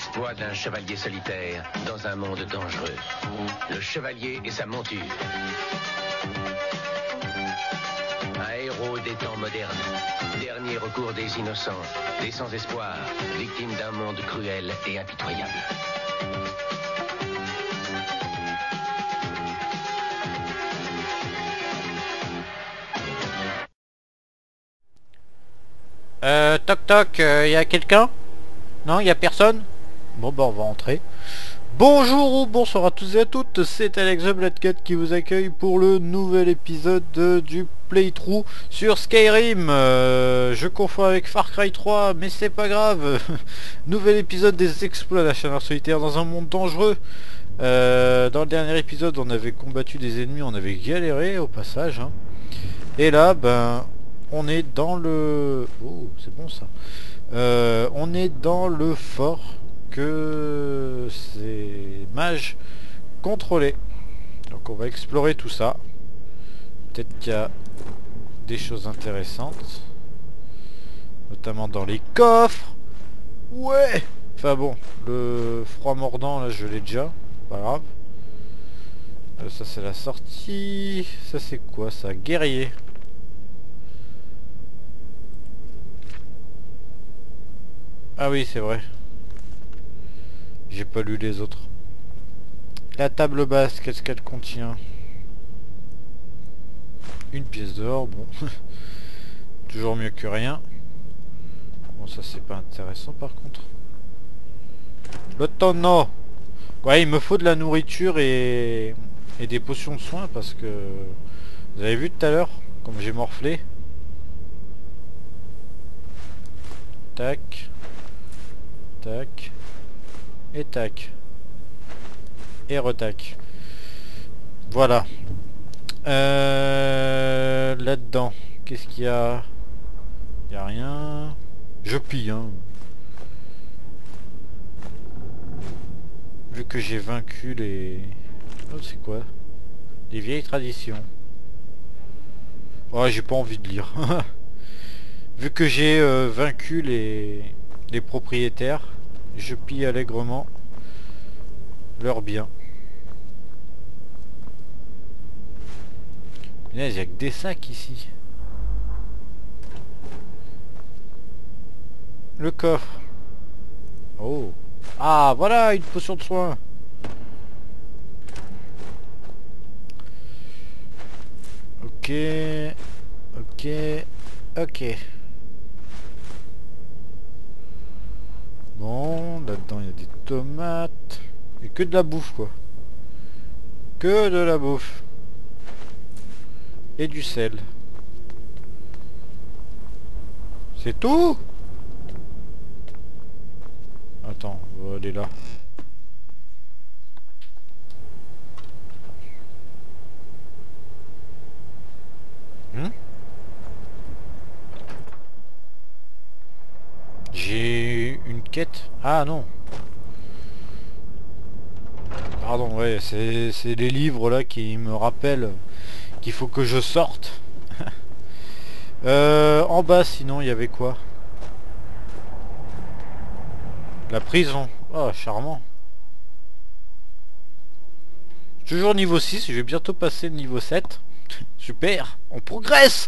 L'exploit d'un chevalier solitaire dans un monde dangereux. Le chevalier et sa monture. Un héros des temps modernes. Dernier recours des innocents, des sans-espoir, victimes d'un monde cruel et impitoyable. Toc toc, y a quelqu'un? Non, y a personne? Bon bah on va rentrer. Bonjour ou bonsoir à tous et à toutes, c'est Alex the Black Cat qui vous accueille pour le nouvel épisode du playthrough sur Skyrim. Je confonds avec Far Cry 3, mais c'est pas grave. Nouvel épisode des exploits d'un chasseur solitaire dans un monde dangereux. Dans le dernier épisode on avait combattu des ennemis, on avait galéré au passage, hein. Et là ben on est dans le... Oh c'est bon ça. On est dans le fort que ces mages contrôlaient. Donc on va explorer tout ça. Peut-être qu'il y a des choses intéressantes, notamment dans les coffres. Ouais. Enfin bon, le froid mordant là je l'ai déjà, pas grave. Ça c'est la sortie. Ça c'est quoi ça? Guerrier. Ah oui c'est vrai, j'ai pas lu les autres. La table basse, qu'est-ce qu'elle contient? Une pièce d'or, bon. Toujours mieux que rien. Bon ça c'est pas intéressant par contre. Le tonneau. Ouais il me faut de la nourriture et des potions de soins parce que... Vous avez vu tout à l'heure comme j'ai morflé. Tac. Tac. Et tac. Et retac. Voilà. Là-dedans, qu'est-ce qu'il y a? Il y a rien. Je pille, hein. Vu que j'ai vaincu les... Oh, c'est quoi? Les vieilles traditions. Ouais, j'ai pas envie de lire. Vu que j'ai vaincu les propriétaires, je pille allègrement leurs biens. Il n'y a que des sacs ici. Le coffre. Oh. Ah voilà une potion de soin. Ok. Ok. Ok. Bon, là-dedans il y a des tomates. Et que de la bouffe quoi. Que de la bouffe. Et du sel. C'est tout? Attends, on va aller là. J'ai une quête. Ah non. Pardon, ouais, c'est les livres là qui me rappellent qu'il faut que je sorte. En bas sinon il y avait quoi? La prison. Oh charmant. Toujours niveau 6, je vais bientôt passer le niveau 7. Super, on progresse.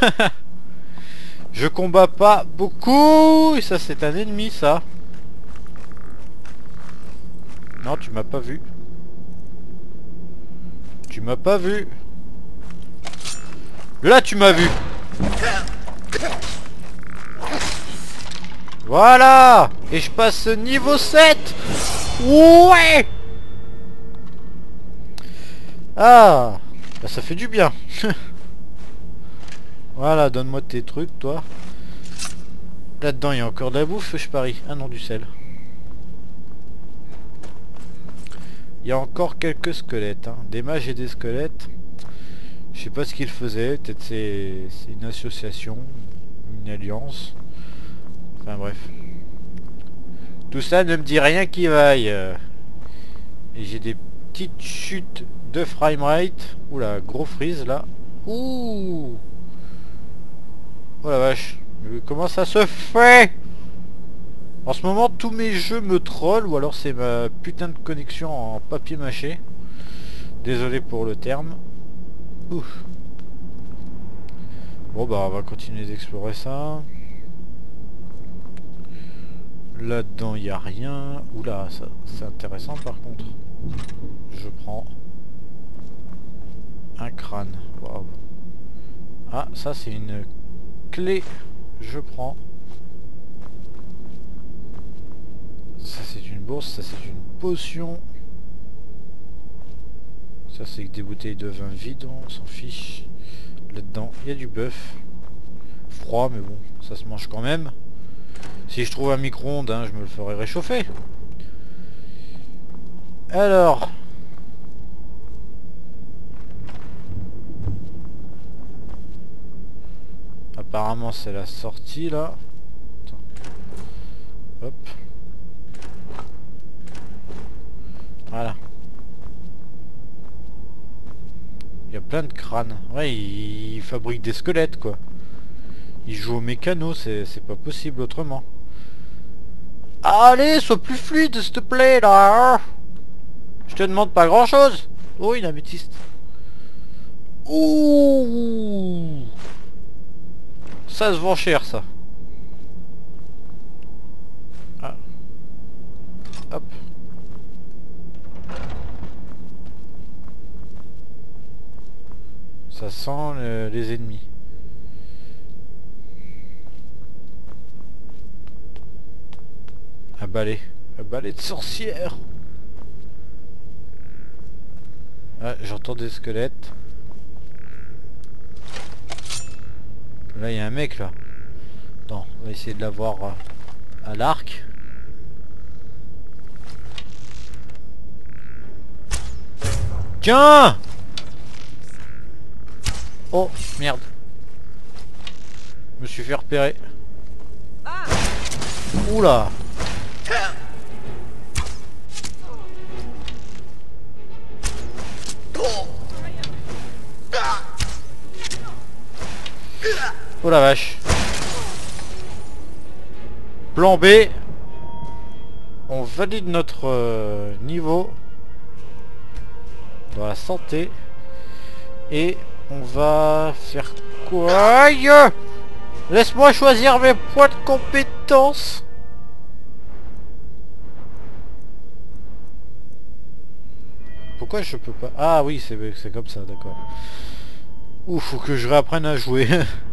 Je combats pas beaucoup. Et ça c'est un ennemi ça. Non tu m'as pas vu. Tu m'as pas vu. Là tu m'as vu. Voilà. Et je passe niveau 7. Ouais. Ah bah, ça fait du bien. Voilà, donne-moi tes trucs toi. Là-dedans il y a encore de la bouffe je parie. Ah non, du sel. Il y a encore quelques squelettes, hein. Des mages et des squelettes. Je sais pas ce qu'ils faisaient. Peut-être c'est une association, une alliance. Enfin bref. Tout ça ne me dit rien qui vaille. Et j'ai des petites chutes de framerate. Oula, gros freeze là. Ouh. Oh la vache. Mais comment ça se fait? En ce moment, tous mes jeux me trollent, ou alors c'est ma putain de connexion en papier mâché. Désolé pour le terme. Ouf. Bon bah on va continuer d'explorer ça. Là-dedans il n'y a rien. Oula, ça c'est intéressant par contre. Je prends un crâne. Waouh. Ah, ça c'est une clé. Je prends. Ça c'est une bourse, ça c'est une potion. Ça c'est que des bouteilles de vin vides, on s'en fiche. Là-dedans, il y a du bœuf. Froid, mais bon, ça se mange quand même. Si je trouve un micro-ondes, hein, je me le ferai réchauffer. Alors... apparemment c'est la sortie là. Attends. Hop. Voilà. Il y a plein de crânes. Ouais, il fabrique des squelettes quoi. Il joue au mécano, c'est pas possible autrement. Allez, sois plus fluide s'il te plaît là. Je te demande pas grand chose. Oh, une améthyste. Ouh. Ça se vend cher ça. Ah. Hop. Ça sent les ennemis. Un balai de sorcière. Ah, j'entends des squelettes. Là il y a un mec là. Attends, on va essayer de l'avoir à l'arc. Tiens! Oh merde. Je me suis fait repérer. Oula. Oh la vache. Plan B. On valide notre niveau dans la santé. Et on va faire quoi? Laisse-moi choisir mes points de compétence. Pourquoi je peux pas? Ah oui, c'est comme ça, d'accord. Ouf, faut que je réapprenne à jouer.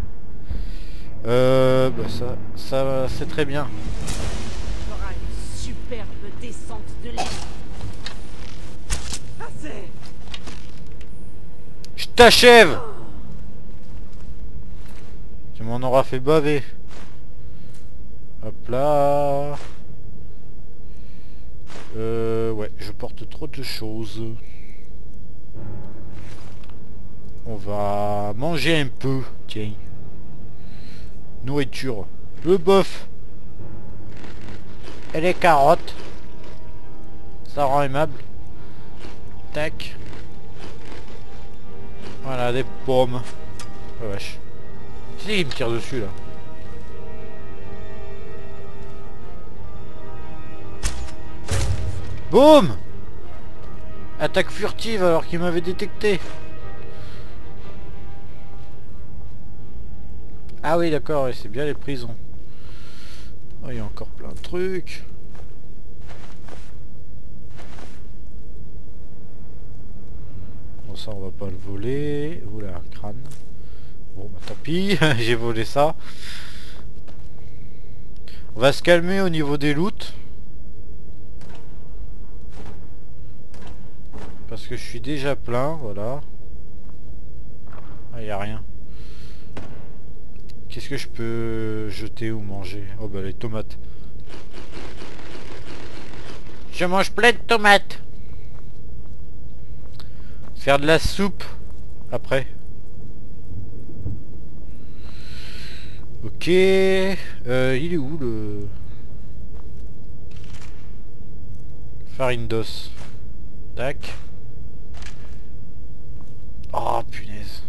Bah ça c'est très bien. Il y aura une superbe descente de l'île. Assez. Je t'achève. Tu m'en auras fait baver. Hop là. Ouais, je porte trop de choses. On va manger un peu, tiens. Nourriture. Le bœuf. Et les carottes. Ça rend aimable. Tac. Voilà, des pommes. Oh wesh. C'est qui me tire dessus là? Boum! Attaque furtive alors qu'il m'avait détecté. Ah oui d'accord, c'est bien les prisons. Oh, il y a encore plein de trucs. Bon ça on va pas le voler. Oula, un crâne. Bon bah tant pis, j'ai volé ça. On va se calmer au niveau des loots. Parce que je suis déjà plein, voilà. Ah, y a rien. Qu'est-ce que je peux jeter ou manger? Oh bah les tomates. Je mange plein de tomates. Faire de la soupe après. Ok. Il est où le... farine d'os. Tac. Oh punaise.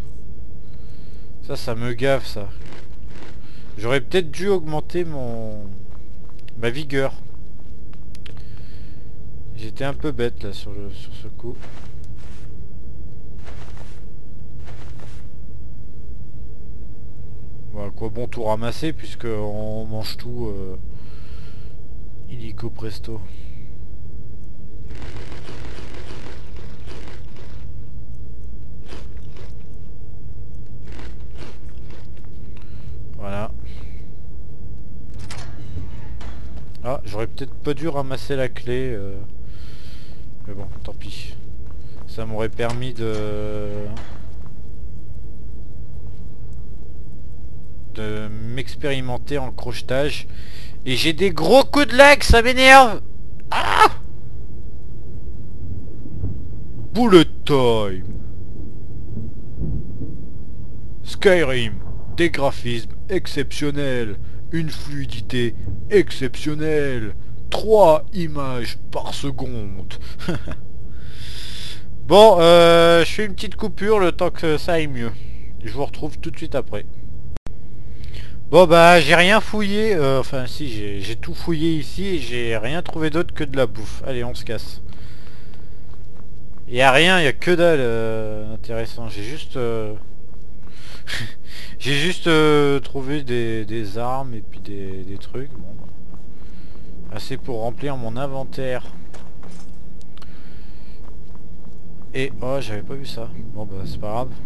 Ça me gave ça. J'aurais peut-être dû augmenter mon ma vigueur. J'étais un peu bête là sur ce coup. Voilà, quoi bon tout ramasser puisque on mange tout illico presto. Voilà. Ah, j'aurais peut-être pas dû ramasser la clé. Mais bon, tant pis. Ça m'aurait permis de m'expérimenter en le crochetage. Et j'ai des gros coups de lag, ça m'énerve. Ah! Bullet time. Skyrim, des graphismes exceptionnels, une fluidité exceptionnelle, 3 images par seconde. Bon, je fais une petite coupure le temps que ça aille mieux. Je vous retrouve tout de suite après. Bon bah j'ai rien fouillé, enfin si j'ai tout fouillé ici et j'ai rien trouvé d'autre que de la bouffe. Allez on se casse. Il y a rien, il y a que dalle intéressant. J'ai juste j'ai juste trouvé des armes et puis des trucs. Bon, assez pour remplir mon inventaire. Et oh j'avais pas vu ça. Bon bah c'est pas grave.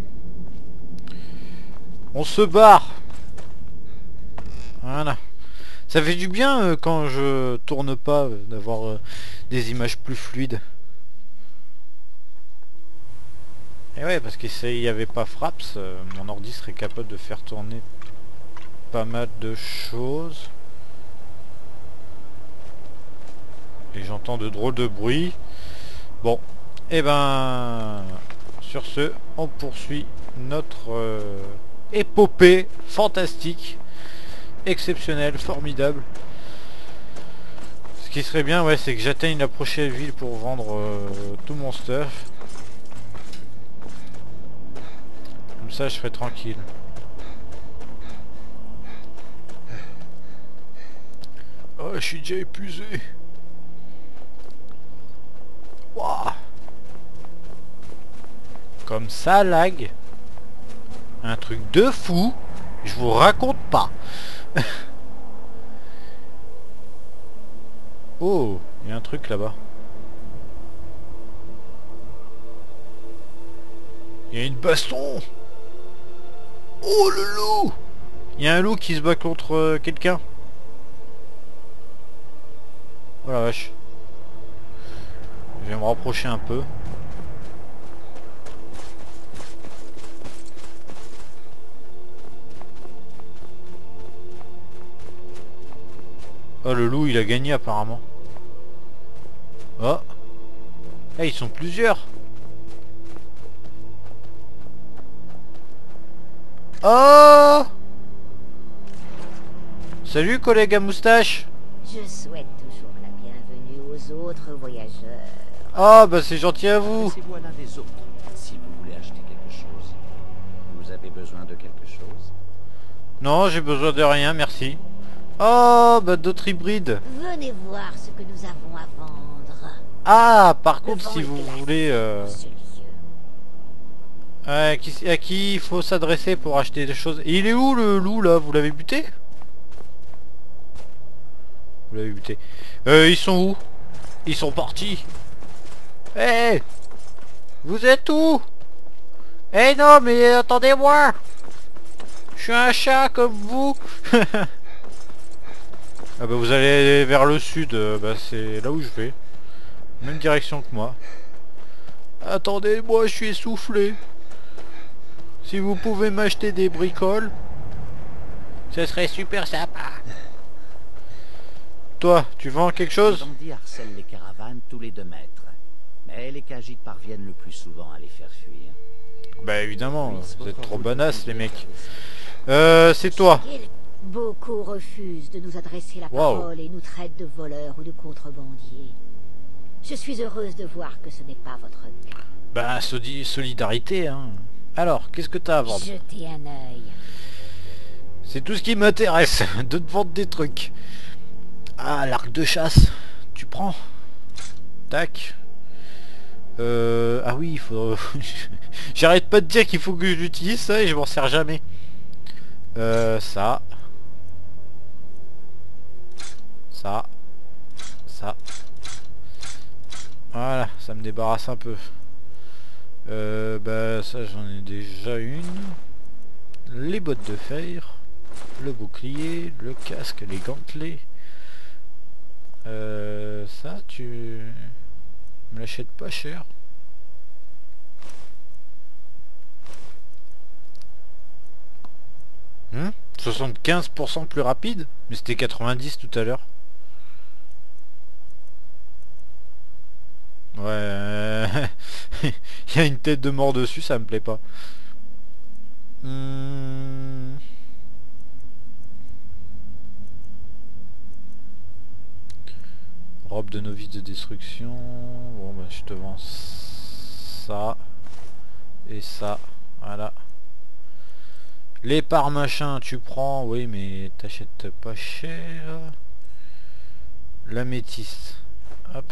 On se barre. Voilà. Ça fait du bien quand je tourne pas d'avoir des images plus fluides. Et ouais parce qu'il n'y avait pas Fraps, mon ordi serait capable de faire tourner pas mal de choses. Et j'entends de drôles de bruits. Bon, et ben sur ce, on poursuit notre épopée fantastique. Exceptionnel, formidable. Ce qui serait bien, ouais, c'est que j'atteigne la prochaine ville pour vendre tout mon stuff. Comme ça, je serai tranquille. Oh, je suis déjà épuisé. Wow. Comme ça, lag. Un truc de fou. Je vous raconte pas. Oh, il y a un truc là-bas. Il y a une baston. Oh le loup. Il y a un loup qui se bat contre quelqu'un. Oh la vache. Je vais me rapprocher un peu. Oh le loup il a gagné apparemment. Oh. Eh ils sont plusieurs. Oh. Salut collègue à moustache. Je souhaite toujours la bienvenue aux autres voyageurs. Ah bah c'est gentil à vous. Passez-vous à l'un des autres si vous voulez acheter quelque chose. Vous avez besoin de quelque chose? Non j'ai besoin de rien merci. Oh bah d'autres hybrides. Venez voir ce que nous avons à vendre. Ah par Le contre vent si est vous glacé voulez dans ce lieu. à qui il faut s'adresser pour acheter des choses. Et il est où le loup là? Vous l'avez buté? Vous l'avez buté. Ils sont où? Ils sont partis. Eh vous êtes où? Eh non mais attendez-moi. Je suis un chat comme vous. Ah bah vous allez aller vers le sud, bah c'est là où je vais. Même direction que moi. Attendez, moi je suis essoufflé. Si vous pouvez m'acheter des bricoles, ce serait super sympa. Toi, tu vends quelque chose? Les bandits harcèlent les caravanes tous les 2 mètres. Mais les Khajiits parviennent le plus souvent à les faire fuir. Bah évidemment, Puisse vous êtes votre trop route bonasses les conduire mecs. vers le C'est toi. Beaucoup refusent de nous adresser la Wow. parole et nous traitent de voleurs ou de contrebandiers. Je suis heureuse de voir que ce n'est pas votre cas. Bah solidarité hein. Alors, qu'est-ce que t'as à vendre? Jetez un œil. C'est tout ce qui m'intéresse, de te vendre des trucs. Ah, l'arc de chasse. Tu prends. Tac. Ah oui, il faut... J'arrête pas de dire qu'il faut que je l'utilise ça et je m'en sers jamais. Ça. Ça. Ça. Voilà, ça me débarrasse un peu. Bah ça j'en ai déjà une. Les bottes de fer. Le bouclier, le casque, les gantelets. Ça tu me l'achètes pas cher. 75% plus rapide, mais c'était 90 tout à l'heure. Ouais, il y a une tête de mort dessus, ça me plaît pas. Robe de novice de destruction. Bon bah je te vends ça et ça. Voilà. Les pare-machins tu prends, oui mais t'achètes pas cher. L'améthyste. Hop.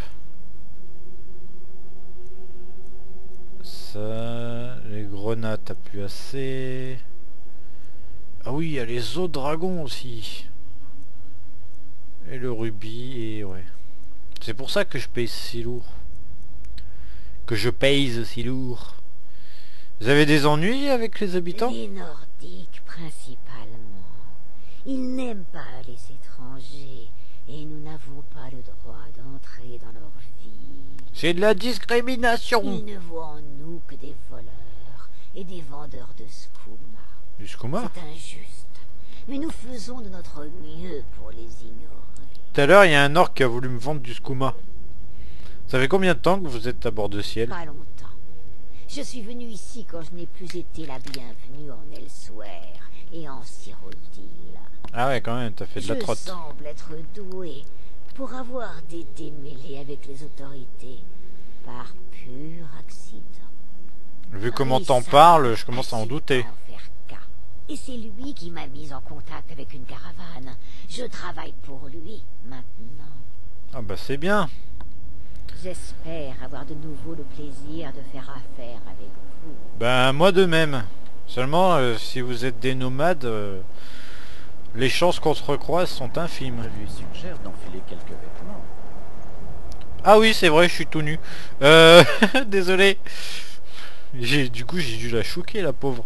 Ça. Les grenades t'as plus assez. Ah oui, il y a les os dragons aussi. Et le rubis et ouais. C'est pour ça que je paye si lourd. Que je pèse si lourd. Vous avez des ennuis avec les habitants? Les Nordiques, principalement. Ils n'aiment pas les étrangers. Et nous n'avons pas le droit d'entrer dans leur vie. C'est de la discrimination. Ils ne voient en nous que des voleurs et des vendeurs de skouma. Du skouma? C'est injuste. Mais nous faisons de notre mieux pour les ignorer. Tout à l'heure, il y a un orc qui a voulu me vendre du skouma. Ça fait combien de temps que vous êtes à bord de ciel? Pas longtemps. Je suis venu ici quand je n'ai plus été la bienvenue en Elsewhere et en Cyrodiil. Ah ouais, quand même, t'as fait de la trotte. Je semble être doué pour avoir des démêlés avec les autorités par pur accident. Vu comment t'en parles, je commence à en douter. Et c'est lui qui m'a mis en contact avec une caravane. Je travaille pour lui maintenant. Ah bah c'est bien. J'espère avoir de nouveau le plaisir de faire affaire avec vous. Ben moi de même. Seulement si vous êtes des nomades, les chances qu'on se recroise sont infimes. Je lui suggère d'enfiler quelques vêtements. Ah oui c'est vrai, je suis tout nu. Désolé. Du coup j'ai dû la choquer la pauvre.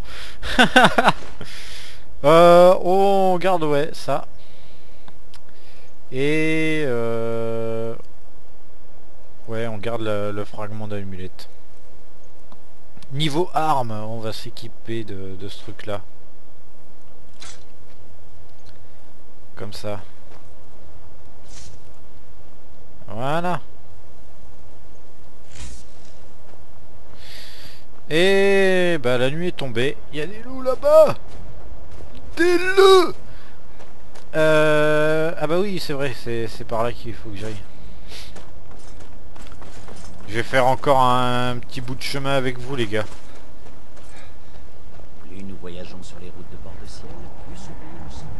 On garde ouais ça. Et ouais on garde le fragment d'amulette. Niveau armes, on va s'équiper de ce truc là. Comme ça. Voilà. Et bah la nuit est tombée. Il y a des loups là-bas. Des loups. Ah bah oui c'est vrai, c'est par là qu'il faut que j'aille. Je vais faire encore un petit bout de chemin avec vous les gars. Plus nous voyageons sur les routes de bord de ciel, plus ce pays nous semble.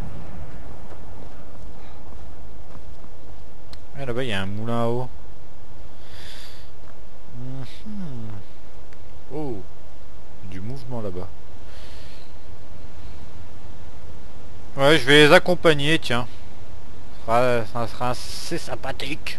Ah là-bas il y a un moulin à eau. Oh, du mouvement là-bas. Ouais, je vais les accompagner, tiens. Ça sera assez sympathique.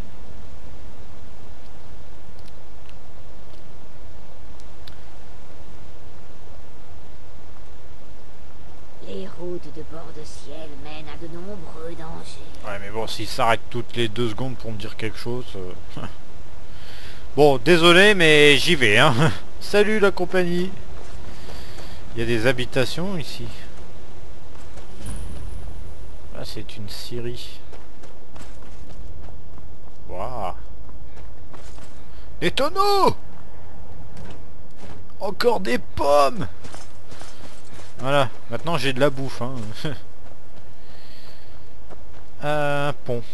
Les routes de bord de ciel mènent à de nombreux dangers. Ouais, mais bon, s'ils s'arrêtent toutes les 2 secondes pour me dire quelque chose... Bon, désolé, mais j'y vais, hein. Salut la compagnie. Il y a des habitations ici. Ah, c'est une scierie. Waouh. Des tonneaux. Encore des pommes. Voilà, maintenant j'ai de la bouffe, hein. Un pont.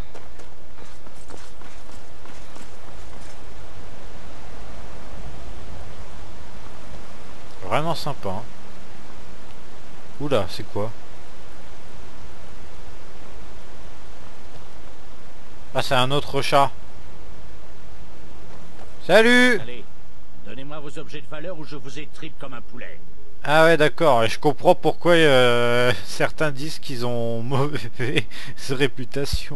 Vraiment sympa, hein. Oula, c'est quoi? Ah, c'est un autre chat. Salut! Allez, donnez-moi vos objets de valeur ou je vous étripe comme un poulet. Ah ouais, d'accord, et je comprends pourquoi certains disent qu'ils ont mauvaise réputation.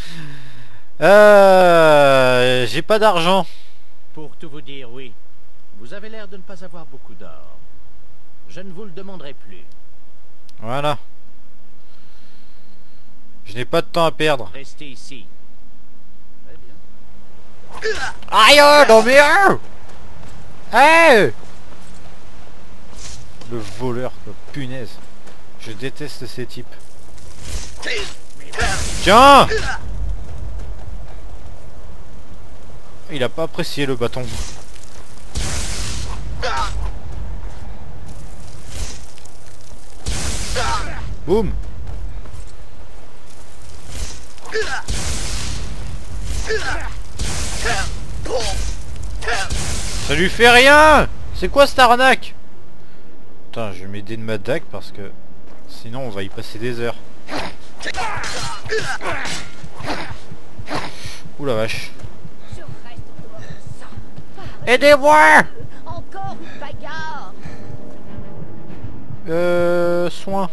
J'ai pas d'argent. Pour tout vous dire, oui. Vous avez l'air de ne pas avoir beaucoup d'or. Je ne vous le demanderai plus. Voilà. Je n'ai pas de temps à perdre. Restez ici. Très bien. Aïe, non mais... Hey! Le voleur, quoi. Punaise. Je déteste ces types. Tiens! Il a pas apprécié le bâton. Boum! Ça lui fait rien! C'est quoi cette arnaque? Putain, je vais m'aider de ma dague parce que sinon on va y passer des heures. Ouh la vache. Je reste dehors de ça. Aidez-moi! Encore une bagarre. Soin.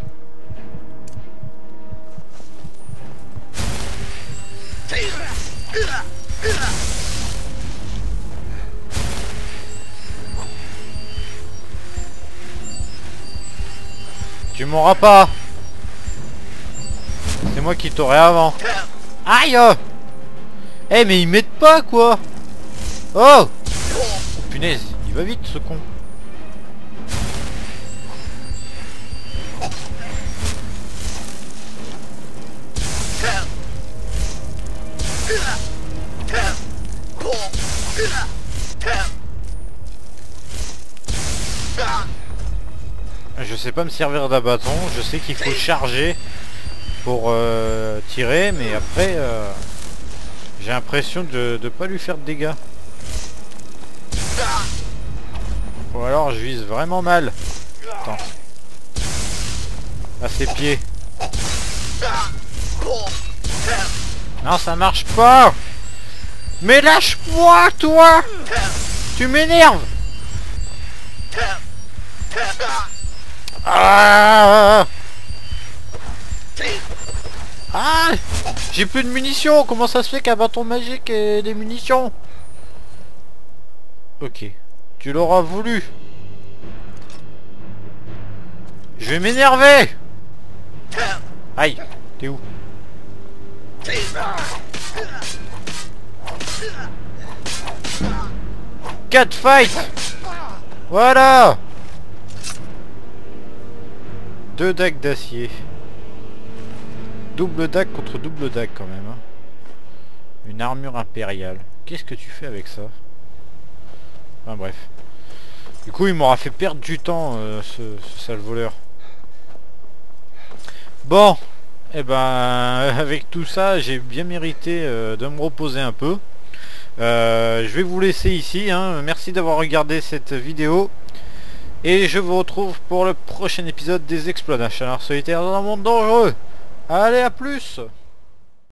Tu m'auras pas. C'est moi qui t'aurai avant. Aïe! Eh mais ils m'aident pas quoi. Oh! Oh punaise, il va vite ce con. Je sais pas me servir d'un bâton, je sais qu'il faut charger pour tirer, mais après j'ai l'impression de pas lui faire de dégâts. Ou alors je vise vraiment mal. Attends. À ses pieds. Non, ça marche pas. Mais lâche-moi, toi. Tu m'énerves. Ah, ah, j'ai plus de munitions. Comment ça se fait qu'un bâton magique ait des munitions? Ok. Tu l'auras voulu. Je vais m'énerver. Aïe. T'es où? Catfight. Voilà. 2 dagues d'acier. Double dague contre double dague quand même. Hein. Une armure impériale. Qu'est-ce que tu fais avec ça? Enfin bref. Du coup il m'aura fait perdre du temps ce sale voleur. Bon. Et ben avec tout ça j'ai bien mérité de me reposer un peu. Je vais vous laisser ici. Hein. Merci d'avoir regardé cette vidéo. Et je vous retrouve pour le prochain épisode des exploits d'un chat noir solitaire dans un monde dangereux. Allez, à plus!